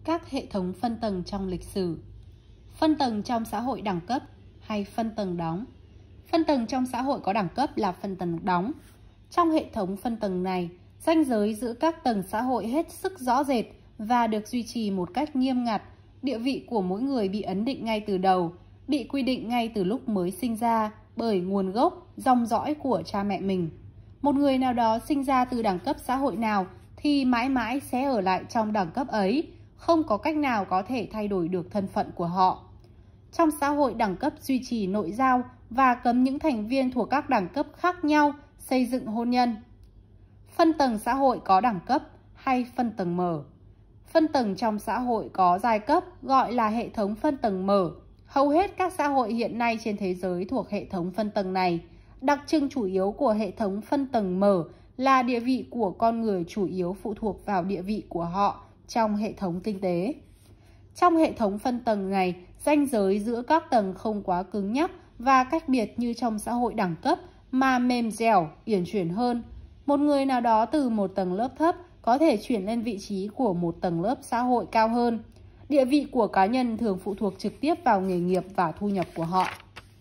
các hệ thống phân tầng trong lịch sử. Phân tầng trong xã hội đẳng cấp hay phân tầng đóng. Phân tầng trong xã hội có đẳng cấp là phân tầng đóng. Trong hệ thống phân tầng này, ranh giới giữa các tầng xã hội hết sức rõ rệt và được duy trì một cách nghiêm ngặt. Địa vị của mỗi người bị ấn định ngay từ đầu, bị quy định ngay từ lúc mới sinh ra bởi nguồn gốc, dòng dõi của cha mẹ mình. Một người nào đó sinh ra từ đẳng cấp xã hội nào thì mãi mãi sẽ ở lại trong đẳng cấp ấy, không có cách nào có thể thay đổi được thân phận của họ. Trong xã hội đẳng cấp duy trì nội giao và cấm những thành viên thuộc các đẳng cấp khác nhau xây dựng hôn nhân. Phân tầng xã hội có đẳng cấp hay phân tầng mở. Phân tầng trong xã hội có giai cấp gọi là hệ thống phân tầng mở. Hầu hết các xã hội hiện nay trên thế giới thuộc hệ thống phân tầng này. Đặc trưng chủ yếu của hệ thống phân tầng mở là địa vị của con người chủ yếu phụ thuộc vào địa vị của họ trong hệ thống kinh tế. Trong hệ thống phân tầng này, ranh giới giữa các tầng không quá cứng nhắc và cách biệt như trong xã hội đẳng cấp mà mềm dẻo, uyển chuyển hơn. Một người nào đó từ một tầng lớp thấp có thể chuyển lên vị trí của một tầng lớp xã hội cao hơn. Địa vị của cá nhân thường phụ thuộc trực tiếp vào nghề nghiệp và thu nhập của họ.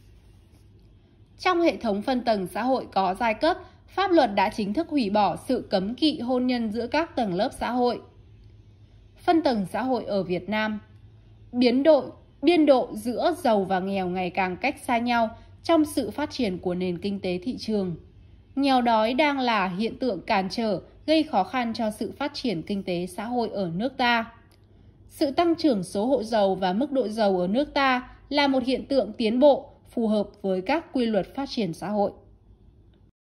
Trong hệ thống phân tầng xã hội có giai cấp, pháp luật đã chính thức hủy bỏ sự cấm kỵ hôn nhân giữa các tầng lớp xã hội. Phân tầng xã hội ở Việt Nam. Biên độ giữa giàu và nghèo ngày càng cách xa nhau trong sự phát triển của nền kinh tế thị trường. Nghèo đói đang là hiện tượng cản trở gây khó khăn cho sự phát triển kinh tế xã hội ở nước ta. Sự tăng trưởng số hộ giàu và mức độ giàu ở nước ta là một hiện tượng tiến bộ phù hợp với các quy luật phát triển xã hội.